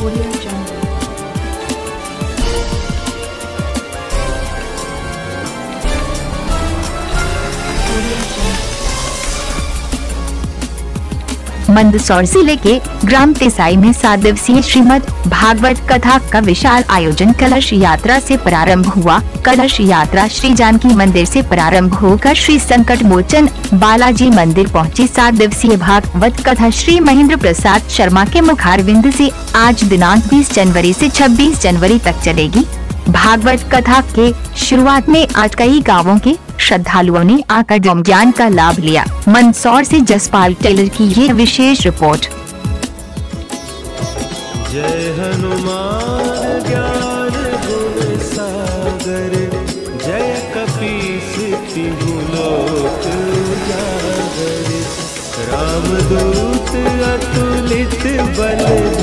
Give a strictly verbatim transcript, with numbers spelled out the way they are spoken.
Audio Jungle. Mandsaur जिले के ग्राम तेसाई में सात दिवसीय श्रीमद् भागवत कथा का विशाल आयोजन कलश यात्रा से प्रारंभ हुआ। कलश यात्रा श्री जानकी मंदिर से प्रारंभ होकर श्री संकट मोचन बालाजी मंदिर पहुंची। सात दिवसीय भागवत कथा श्री महेंद्र प्रसाद शर्मा के मुखारविंद से आज दिनांक बीस जनवरी से छब्बीस जनवरी तक चलेगी। भागवत कथा के शुरुआत में आज कई गांवों के श्रद्धालुओं ने आकर धर्म ज्ञान का लाभ लिया। मंदसौर से जसपाल टेलर की ये विशेष रिपोर्ट। जय हनुमान ज्ञान गुण सागर, जय कपीस तिहु लोक उजागर, रामदूत अतुलित बल